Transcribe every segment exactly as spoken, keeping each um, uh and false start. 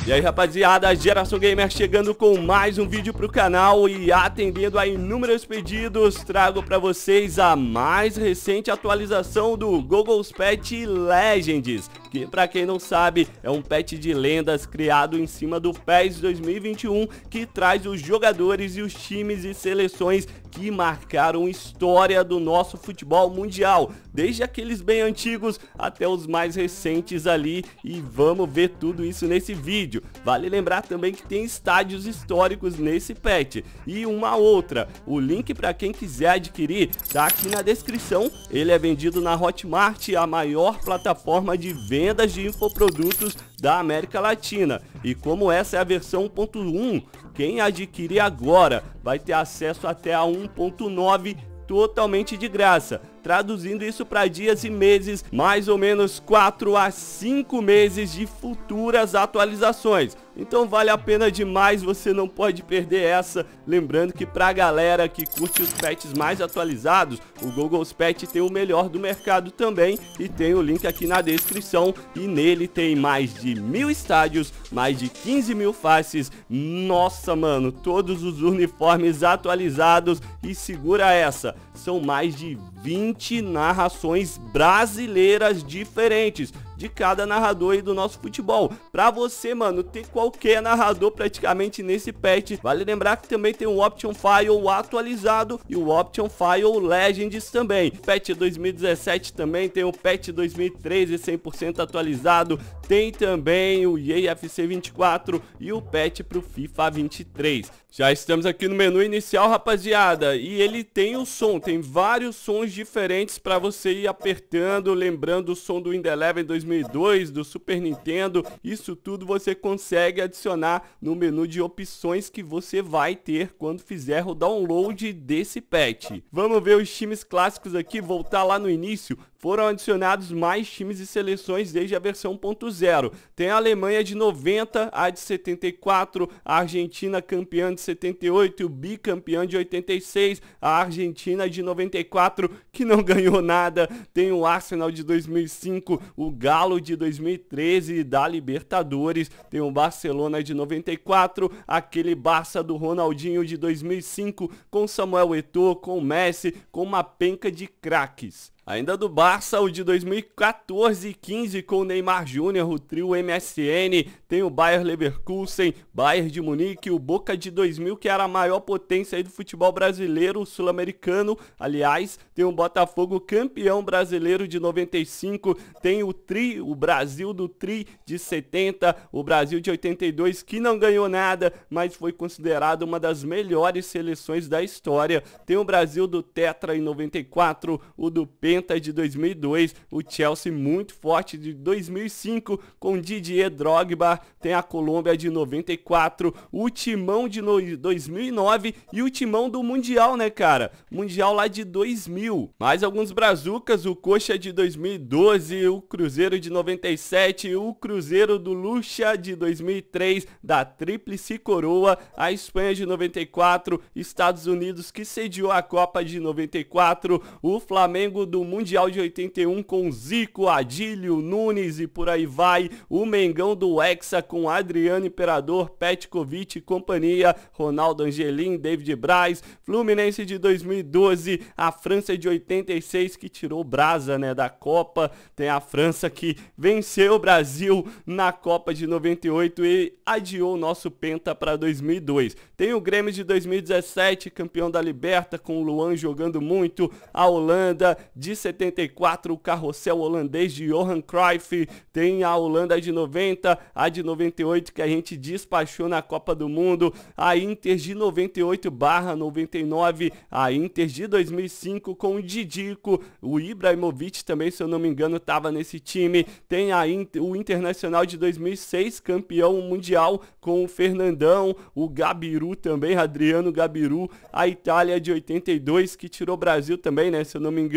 E aí, rapaziada, a Geração Gamer chegando com mais um vídeo pro canal e atendendo a inúmeros pedidos, trago pra vocês a mais recente atualização do Google's Pet Legends, que pra quem não sabe é um pet de lendas criado em cima do PES dois mil e vinte e um, que traz os jogadores e os times e seleções que marcaram história do nosso futebol mundial, desde aqueles bem antigos até os mais recentes ali, e vamos ver tudo isso nesse vídeo. Vale lembrar também que tem estádios históricos nesse pet. E uma outra, o link para quem quiser adquirir tá aqui na descrição. Ele é vendido na Hotmart, a maior plataforma de vendas de infoprodutos da América Latina. E como essa é a versão um ponto um, quem adquirir agora vai ter acesso até a um ponto nove totalmente de graça. Traduzindo isso para dias e meses, mais ou menos quatro a cinco meses de futuras atualizações. Então vale a pena demais, você não pode perder essa. Lembrando que pra galera que curte os pets mais atualizados, o Google's Pet tem o melhor do mercado também, e tem o link aqui na descrição. E nele tem mais de mil estádios, mais de quinze mil faces. Nossa, mano, todos os uniformes atualizados. E segura essa, são mais de vinte narrações brasileiras diferentes de cada narrador aí do nosso futebol, pra você, mano, ter qualquer narrador praticamente nesse pet. Vale lembrar que também tem o Option File atualizado e o Option File Legends também. Pet dois mil e dezessete também tem o Pet dois mil e treze cem por cento atualizado, tem também o E A F C vinte e quatro e o pet pro FIFA vinte e três. Já estamos aqui no menu inicial, rapaziada, e ele tem o som, tem vários sons diferentes para você ir apertando, lembrando o som do Windows Eleven dois mil e dois, do Super Nintendo. Isso tudo você consegue adicionar no menu de opções que você vai ter quando fizer o download desse pet. Vamos ver os times clássicos aqui, voltar lá no início. Foram adicionados mais times e seleções desde a versão um ponto zero. Tem a Alemanha de noventa, a de setenta e quatro, a Argentina campeã de setenta e oito, o bicampeão de oitenta e seis, a Argentina de noventa e quatro, que não ganhou nada. Tem o Arsenal de dois mil e cinco, o Galo de dois mil e treze da Libertadores. Tem o Barcelona de noventa e quatro, aquele Barça do Ronaldinho de dois mil e cinco, com Samuel Eto'o, com Messi, com uma penca de craques. Ainda do Barça, o de dois mil e quatorze e quinze com o Neymar Júnior, o trio M S N, tem o Bayer Leverkusen, Bayern de Munique, o Boca de dois mil, que era a maior potência aí do futebol brasileiro, sul-americano, aliás, tem o Botafogo campeão brasileiro de noventa e cinco, tem o Tri, o Brasil do Tri de setenta, o Brasil de oitenta e dois, que não ganhou nada, mas foi considerado uma das melhores seleções da história, tem o Brasil do Tetra em noventa e quatro, o do P de dois mil e dois, o Chelsea muito forte de dois mil e cinco com Didier Drogba, tem a Colômbia de noventa e quatro, o Timão de dois mil e nove e o Timão do Mundial, né, cara? Mundial lá de dois mil. Mais alguns brazucas, o Coxa de dois mil e doze, o Cruzeiro de noventa e sete, o Cruzeiro do Lucha de dois mil e três, da Tríplice Coroa, a Espanha de noventa e quatro, Estados Unidos que sediou a Copa de noventa e quatro, o Flamengo do Mundial de oitenta e um com Zico, Adílio, Nunes e por aí vai, o Mengão do Hexa com Adriano Imperador, Petkovic e companhia, Ronaldo Angelim, David Braz, Fluminense de dois mil e doze, a França de oitenta e seis que tirou brasa, né, da Copa, tem a França que venceu o Brasil na Copa de noventa e oito e adiou o nosso penta para dois mil e dois. Tem o Grêmio de dois mil e dezessete, campeão da Liberta com o Luan jogando muito, a Holanda de setenta e quatro, o carrossel holandês de Johan Cruyff, tem a Holanda de noventa, a de noventa e oito que a gente despachou na Copa do Mundo, a Inter de noventa e oito barra noventa e nove, a Inter de dois mil e cinco com o Didico, o Ibrahimovic também, se eu não me engano, estava nesse time, tem a Inter, o Internacional de dois mil e seis, campeão mundial com o Fernandão, o Gabiru também, Adriano Gabiru, a Itália de oitenta e dois que tirou o Brasil também, né, se eu não me engano,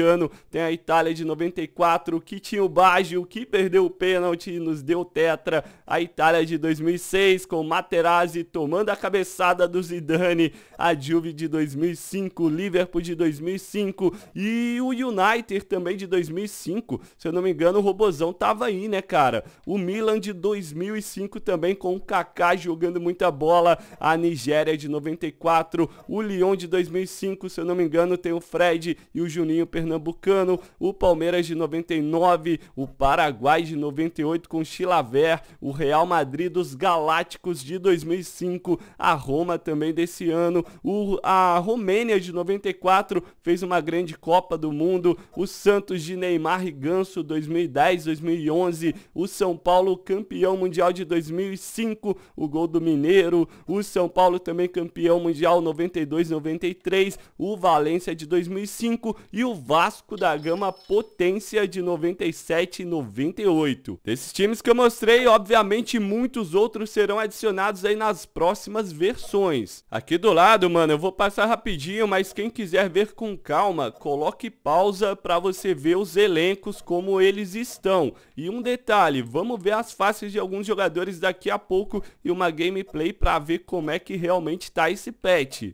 tem a Itália de noventa e quatro, que tinha o Baggio, que perdeu o pênalti e nos deu tetra, a Itália de dois mil e seis, com Materazzi tomando a cabeçada do Zidane, a Juve de dois mil e cinco, Liverpool de dois mil e cinco e o United também de dois mil e cinco, se eu não me engano o Robozão tava aí, né, cara? O Milan de dois mil e cinco também, com o Kaká jogando muita bola, a Nigéria de noventa e quatro, o Lyon de dois mil e cinco, se eu não me engano tem o Fred e o Juninho Pernambucano, o Palmeiras de noventa e nove, o Paraguai de noventa e oito com Chilaver, o Real Madrid dos Galácticos de dois mil e cinco, a Roma também desse ano, o, a Romênia de noventa e quatro fez uma grande Copa do Mundo, o Santos de Neymar e Ganso dois mil e dez, dois mil e onze, o São Paulo campeão mundial de dois mil e cinco, o gol do Mineiro, o São Paulo também campeão mundial noventa e dois, noventa e três, o Valência de dois mil e cinco e o Vasco da Gama Potência de noventa e sete e noventa e oito. Desses times que eu mostrei, obviamente muitos outros serão adicionados aí nas próximas versões. Aqui do lado, mano, eu vou passar rapidinho, mas quem quiser ver com calma, coloque pausa para você ver os elencos como eles estão. E um detalhe, vamos ver as faces de alguns jogadores daqui a pouco e uma gameplay para ver como é que realmente tá esse patch.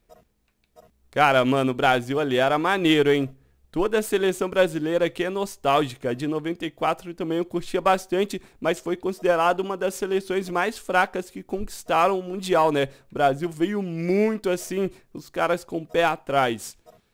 Cara, mano, o Brasil ali era maneiro, hein? Toda a seleção brasileira aqui é nostálgica. De noventa e quatro também eu curtia bastante, mas foi considerado uma das seleções mais fracas que conquistaram o Mundial, né? O Brasil veio muito assim, os caras com o pé atrás.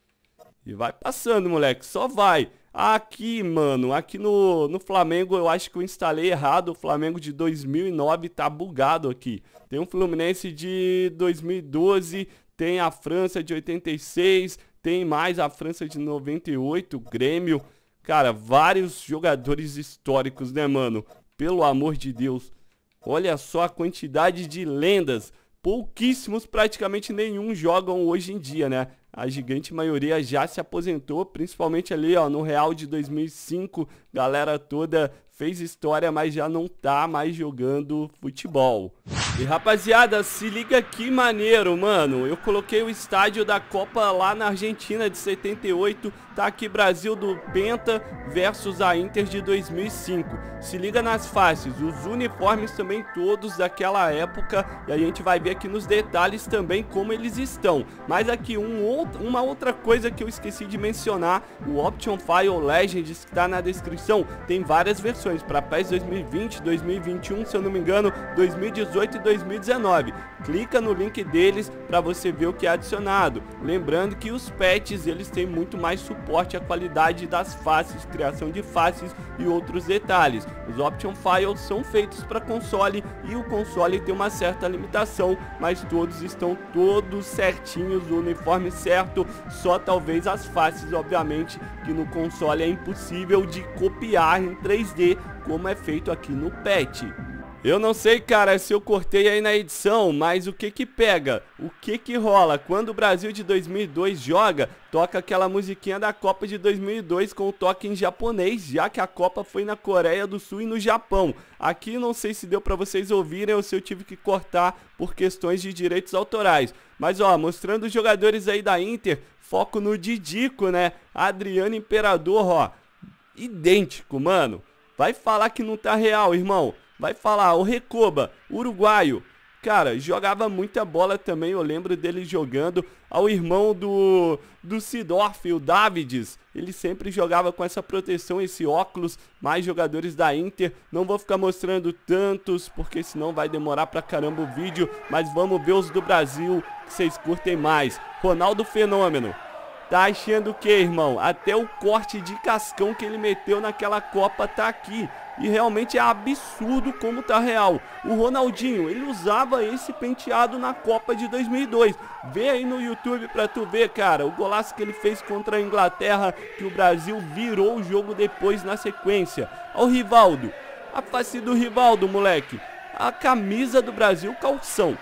E vai passando, moleque, só vai. Aqui, mano, aqui no, no Flamengo eu acho que eu instalei errado. O Flamengo de dois mil e nove tá bugado aqui. Tem um Fluminense de dois mil e doze, tem a França de oitenta e seis, tem mais a França de noventa e oito, Grêmio. Cara, vários jogadores históricos, né, mano? Pelo amor de Deus. Olha só a quantidade de lendas. Pouquíssimos, praticamente nenhum jogam hoje em dia, né? A gigante maioria já se aposentou, principalmente ali, ó, no Real de dois mil e cinco. Galera toda fez história, mas já não tá mais jogando futebol. E rapaziada, se liga que maneiro, mano. Eu coloquei o estádio da Copa lá na Argentina de setenta e oito. Tá aqui Brasil do Penta versus a Inter de dois mil e cinco. Se liga nas faces, os uniformes também todos daquela época. E a gente vai ver aqui nos detalhes também como eles estão. Mas aqui um outro, uma outra coisa que eu esqueci de mencionar. O Option File Legends que tá na descrição. Tem várias versões para P E S dois mil e vinte, dois mil e vinte e um, se eu não me engano, dois mil e dezoito e dois mil e dezenove. Clica no link deles para você ver o que é adicionado. Lembrando que os patches, eles têm muito mais suporte à qualidade das faces, criação de faces e outros detalhes. Os Option Files são feitos para console e o console tem uma certa limitação, mas todos estão todos certinhos, o uniforme certo, só talvez as faces, obviamente, que no console é impossível de copiar em três D, como é feito aqui no patch. Eu não sei, cara, se eu cortei aí na edição, mas o que que pega? O que que rola? Quando o Brasil de dois mil e dois joga, toca aquela musiquinha da Copa de dois mil e dois com o toque em japonês, já que a Copa foi na Coreia do Sul e no Japão. Aqui não sei se deu pra vocês ouvirem ou se eu tive que cortar por questões de direitos autorais. Mas ó, mostrando os jogadores aí da Inter, foco no Didico, né? Adriano Imperador, ó, idêntico, mano. Vai falar que não tá real, irmão. Vai falar, o Recoba, uruguaio. Cara, jogava muita bola também, eu lembro dele jogando. Ao irmão do, do Sidorf, o Davids, ele sempre jogava com essa proteção, esse óculos. Mais jogadores da Inter, não vou ficar mostrando tantos, porque senão vai demorar pra caramba o vídeo. Mas vamos ver os do Brasil, que vocês curtem mais. Ronaldo Fenômeno. Tá achando o que, irmão? Até o corte de cascão que ele meteu naquela Copa tá aqui. E realmente é absurdo como tá real. O Ronaldinho, ele usava esse penteado na Copa de dois mil e dois. Vê aí no YouTube pra tu ver, cara, o golaço que ele fez contra a Inglaterra, que o Brasil virou o jogo depois na sequência. Ó o Rivaldo, a face do Rivaldo, moleque. A camisa do Brasil, calção.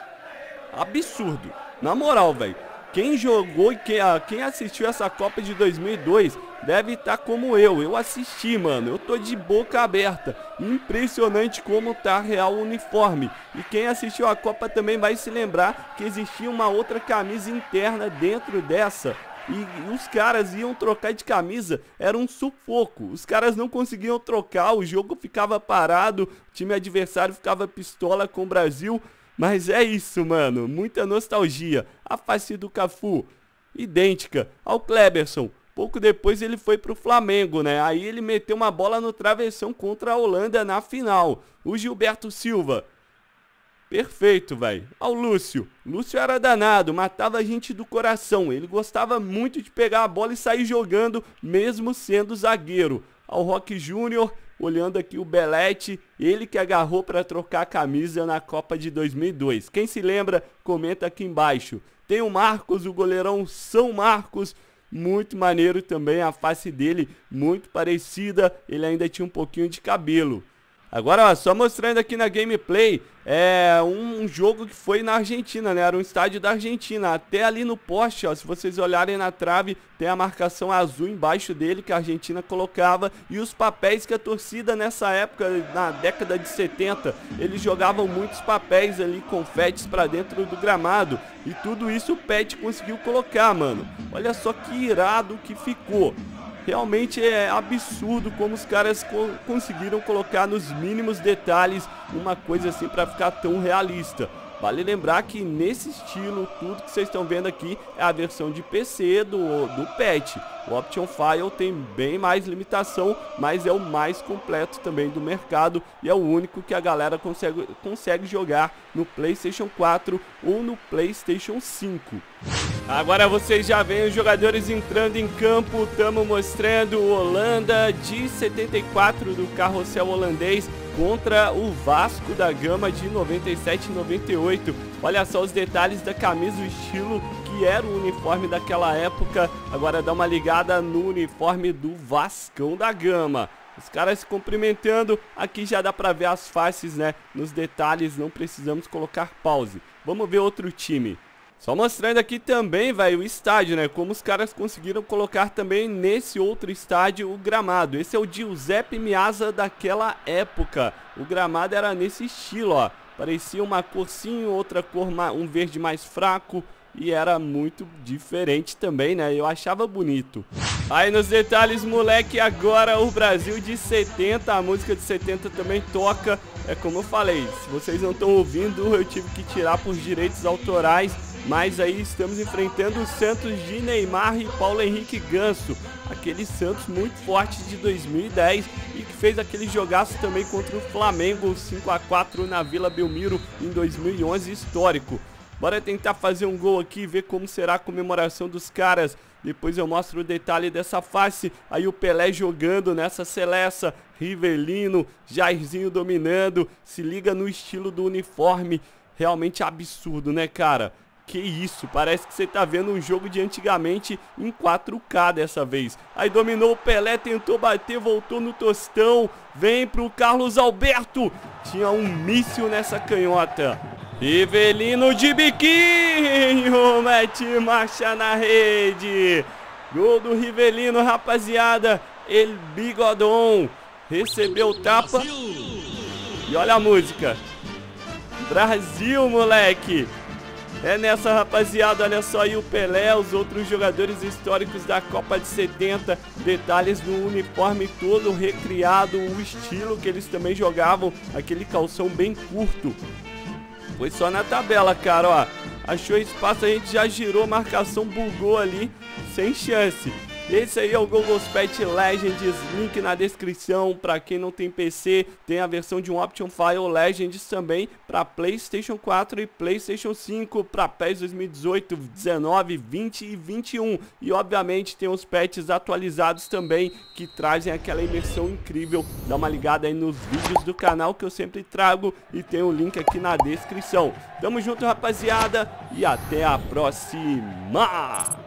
Absurdo. Na moral, velho. Quem jogou e quem, ah, quem assistiu essa Copa de dois mil e dois deve estar como eu. Eu assisti, mano. Eu tô de boca aberta. Impressionante como tá real o uniforme. E quem assistiu a Copa também vai se lembrar que existia uma outra camisa interna dentro dessa. e, e os caras iam trocar de camisa, era um sufoco. Os caras não conseguiam trocar, o jogo ficava parado, o time adversário ficava pistola com o Brasil. Mas é isso, mano, muita nostalgia. A face do Cafu, idêntica ao Kleberson. Pouco depois ele foi pro Flamengo, né? Aí ele meteu uma bola no travessão contra a Holanda na final. O Gilberto Silva, perfeito, velho. Ao Lúcio. Lúcio era danado, matava a gente do coração. Ele gostava muito de pegar a bola e sair jogando, mesmo sendo zagueiro. Ao Roque Júnior, olhando aqui o Belete, ele que agarrou para trocar a camisa na Copa de dois mil e dois. Quem se lembra, comenta aqui embaixo. Tem o Marcos, o goleirão São Marcos, muito maneiro também, a face dele muito parecida, ele ainda tinha um pouquinho de cabelo. Agora, ó, só mostrando aqui na gameplay, é um jogo que foi na Argentina, né? Era um estádio da Argentina. Até ali no poste, ó, se vocês olharem na trave, tem a marcação azul embaixo dele que a Argentina colocava. E os papéis que a torcida nessa época, na década de setenta, eles jogavam muitos papéis ali, confetes pra dentro do gramado. E tudo isso o Pet conseguiu colocar, mano. Olha só que irado que ficou. Realmente é absurdo como os caras co conseguiram colocar nos mínimos detalhes uma coisa assim para ficar tão realista. Vale lembrar que nesse estilo, tudo que vocês estão vendo aqui é a versão de P C do, do Pet. O Option File tem bem mais limitação, mas é o mais completo também do mercado e é o único que a galera consegue, consegue jogar no PlayStation quatro ou no PlayStation cinco. Agora vocês já veem os jogadores entrando em campo, estamos mostrando Holanda de setenta e quatro do carrossel holandês contra o Vasco da Gama de noventa e sete e noventa e oito. Olha só os detalhes da camisa, o estilo que era o uniforme daquela época. Agora dá uma ligada no uniforme do Vascão da Gama. Os caras se cumprimentando, aqui já dá pra ver as faces, né? Nos detalhes, não precisamos colocar pause. Vamos ver outro time. Só mostrando aqui também, velho, o estádio, né? Como os caras conseguiram colocar também nesse outro estádio o gramado. Esse é o Giuseppe Meazza daquela época. O gramado era nesse estilo, ó. Parecia uma cor sim, outra cor, um verde mais fraco. E era muito diferente também, né? Eu achava bonito. Aí nos detalhes, moleque, agora o Brasil de setenta. A música de setenta também toca. É como eu falei, se vocês não estão ouvindo, eu tive que tirar por direitos autorais. Mas aí estamos enfrentando o Santos de Neymar e Paulo Henrique Ganso. Aquele Santos muito forte de dois mil e dez e que fez aquele jogaço também contra o Flamengo, cinco a quatro na Vila Belmiro em dois mil e onze, histórico. Bora tentar fazer um gol aqui e ver como será a comemoração dos caras. Depois eu mostro o detalhe dessa face. Aí o Pelé jogando nessa seleção, Rivelino, Jairzinho dominando. Se liga no estilo do uniforme. Realmente absurdo, né, cara? Que isso, parece que você tá vendo um jogo de antigamente em quatro K dessa vez. Aí dominou o Pelé, tentou bater, voltou no Tostão. Vem pro Carlos Alberto. Tinha um míssil nessa canhota. Rivelino de biquinho, mete marcha na rede. Gol do Rivelino, rapaziada. El Bigodon recebeu o tapa. E olha a música. Brasil, moleque. É nessa, rapaziada, olha só aí o Pelé, os outros jogadores históricos da Copa de setenta, detalhes do uniforme todo recriado, o estilo que eles também jogavam, aquele calção bem curto. Foi só na tabela, cara, ó, achou espaço, a gente já girou, marcação bugou ali, sem chance. Esse aí é o GoGoSpet Legends, link na descrição. Para quem não tem P C, tem a versão de um Option File Legends também para PlayStation quatro e PlayStation cinco, para P E S dois mil e dezoito, dezenove, vinte e vinte e um. E obviamente tem os patches atualizados também, que trazem aquela imersão incrível. Dá uma ligada aí nos vídeos do canal que eu sempre trago e tem o link aqui na descrição. Tamo junto, rapaziada, e até a próxima!